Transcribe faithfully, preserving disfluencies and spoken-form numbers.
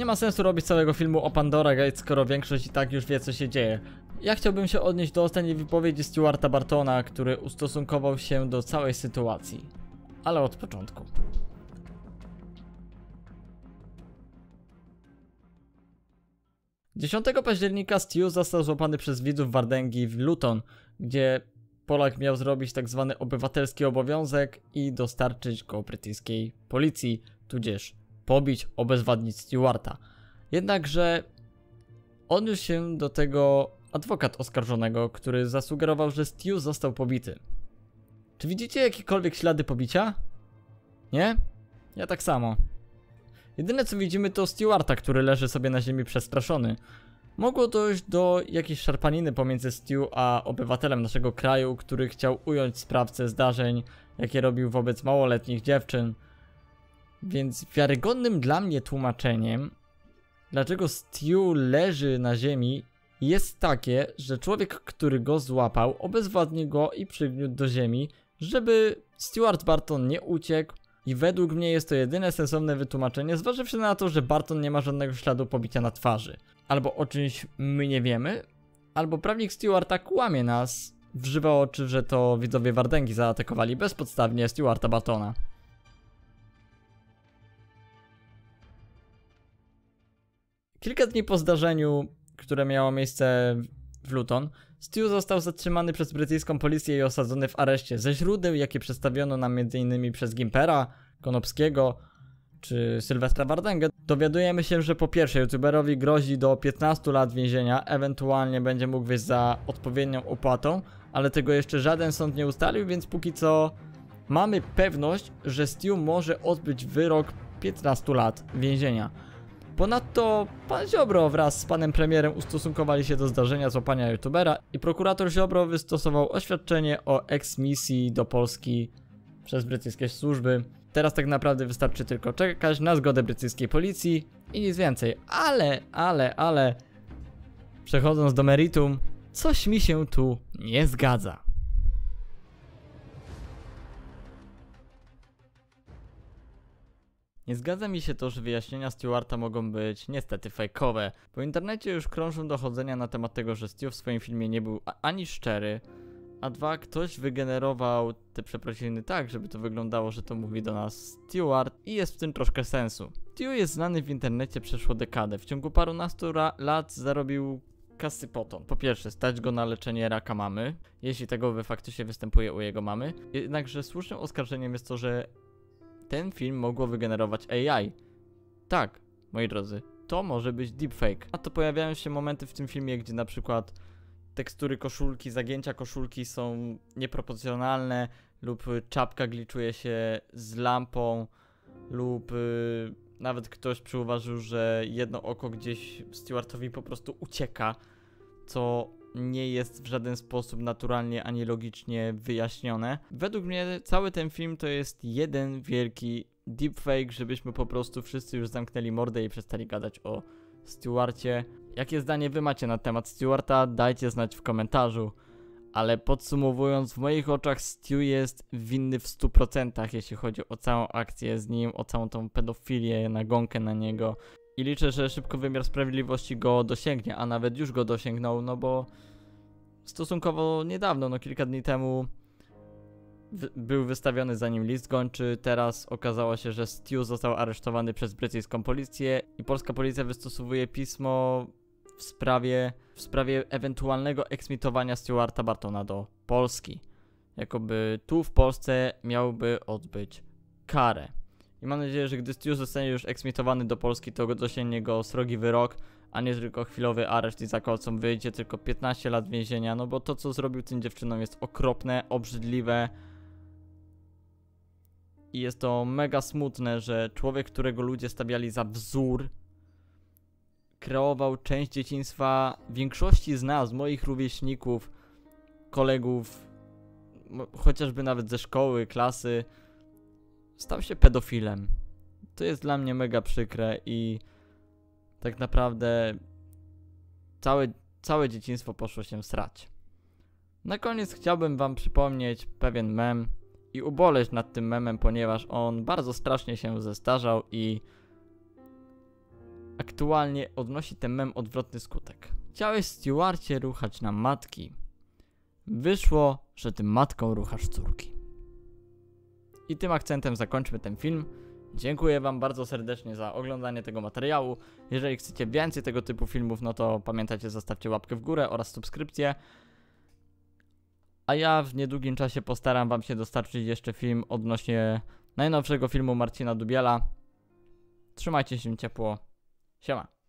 Nie ma sensu robić całego filmu o Pandora Gate, skoro większość i tak już wie, co się dzieje. Ja chciałbym się odnieść do ostatniej wypowiedzi Stewarta Bartona, który ustosunkował się do całej sytuacji. Ale od początku. dziesiątego października Stu został złapany przez widzów Wardęgi w Luton, gdzie Polak miał zrobić tak zwany obywatelski obowiązek i dostarczyć go brytyjskiej policji, tudzież pobić, obezwładnić Stewarta. Jednakże odniósł się do tego adwokat oskarżonego, który zasugerował, że Stu został pobity. Czy widzicie jakiekolwiek ślady pobicia? Nie? Ja tak samo. Jedyne co widzimy to Stewarta, który leży sobie na ziemi przestraszony. Mogło dojść do jakiejś szarpaniny pomiędzy Stu a obywatelem naszego kraju, który chciał ująć sprawcę zdarzeń, jakie robił wobec małoletnich dziewczyn. Więc wiarygodnym dla mnie tłumaczeniem, dlaczego Stu leży na ziemi, jest takie, że człowiek, który go złapał, obezwładnił go i przygniótł do ziemi, żeby Stewart Barton nie uciekł. I według mnie jest to jedyne sensowne wytłumaczenie, zważywszy na to, że Barton nie ma żadnego śladu pobicia na twarzy. Albo o czymś my nie wiemy, albo prawnik Stewarta kłamie nas w żywe oczy, że to widzowie Wardęgi zaatakowali bezpodstawnie Stewarta Bartona. Kilka dni po zdarzeniu, które miało miejsce w Luton, Stu został zatrzymany przez brytyjską policję i osadzony w areszcie. Ze źródeł, jakie przedstawiono nam między innymi przez Gimpera, Konopskiego czy Sylwestra Wardęgę, dowiadujemy się, że po pierwsze youtuberowi grozi do piętnastu lat więzienia, ewentualnie będzie mógł wyjść za odpowiednią opłatą, ale tego jeszcze żaden sąd nie ustalił, więc póki co mamy pewność, że Stu może odbyć wyrok piętnastu lat więzienia. Ponadto pan Ziobro wraz z panem premierem ustosunkowali się do zdarzenia złapania youtubera i prokurator Ziobro wystosował oświadczenie o eksmisji do Polski przez brytyjskie służby. Teraz tak naprawdę wystarczy tylko czekać na zgodę brytyjskiej policji i nic więcej. Ale, ale, ale przechodząc do meritum, coś mi się tu nie zgadza. Nie zgadza mi się to, że wyjaśnienia Stewarta mogą być niestety fejkowe. Po internecie już krążą dochodzenia na temat tego, że Stu w swoim filmie nie był ani szczery, a dwa, ktoś wygenerował te przeprosiny tak, żeby to wyglądało, że to mówi do nas Stewart i jest w tym troszkę sensu. Stu jest znany w internecie przeszło dekadę. W ciągu parunastu lat zarobił kasy potąd. Po pierwsze, stać go na leczenie raka mamy, jeśli tego we faktycznie występuje u jego mamy. Jednakże słusznym oskarżeniem jest to, że ten film mogło wygenerować A I. Tak, moi drodzy, to może być deepfake. A to pojawiają się momenty w tym filmie, gdzie na przykład tekstury koszulki, zagięcia koszulki są nieproporcjonalne lub czapka gliczuje się z lampą lub yy, nawet ktoś przyuważył, że jedno oko gdzieś Stewartowi po prostu ucieka, co nie jest w żaden sposób naturalnie ani logicznie wyjaśnione. Według mnie cały ten film to jest jeden wielki deepfake, żebyśmy po prostu wszyscy już zamknęli mordę i przestali gadać o Stewarcie. Jakie zdanie wy macie na temat Stewarta? Dajcie znać w komentarzu. Ale podsumowując, w moich oczach Stu jest winny w stu procentach, jeśli chodzi o całą akcję z nim, o całą tą pedofilię, nagonkę na niego. I liczę, że szybko wymiar sprawiedliwości go dosięgnie, a nawet już go dosięgnął, no bo stosunkowo niedawno, no kilka dni temu był wystawiony za nim list gończy. Teraz okazało się, że Stu został aresztowany przez brytyjską policję i polska policja wystosowuje pismo w sprawie, w sprawie ewentualnego eksmitowania Stewarta Bartona do Polski. Jakoby tu w Polsce miałby odbyć karę. I mam nadzieję, że gdy Stu zostanie już eksmitowany do Polski, to dosięgnie go srogi wyrok, a nie tylko chwilowy areszt i za kolcą wyjdzie tylko piętnaście lat więzienia, no bo to co zrobił tym dziewczynom jest okropne, obrzydliwe. I jest to mega smutne, że człowiek, którego ludzie stawiali za wzór, kreował część dzieciństwa większości z nas, moich rówieśników, kolegów, chociażby nawet ze szkoły, klasy, stał się pedofilem. To jest dla mnie mega przykre i tak naprawdę całe, całe dzieciństwo poszło się srać. Na koniec chciałbym wam przypomnieć pewien mem i uboleć nad tym memem, ponieważ on bardzo strasznie się zestarzał i aktualnie odnosi ten mem odwrotny skutek. Chciałeś, Stewarcie, ruchać na matki. Wyszło, że ty matką ruchasz córki. I tym akcentem zakończmy ten film. Dziękuję wam bardzo serdecznie za oglądanie tego materiału. Jeżeli chcecie więcej tego typu filmów, no to pamiętajcie, zostawcie łapkę w górę oraz subskrypcję. A ja w niedługim czasie postaram wam się dostarczyć jeszcze film odnośnie najnowszego filmu Marcina Dubiela. Trzymajcie się ciepło. Siema.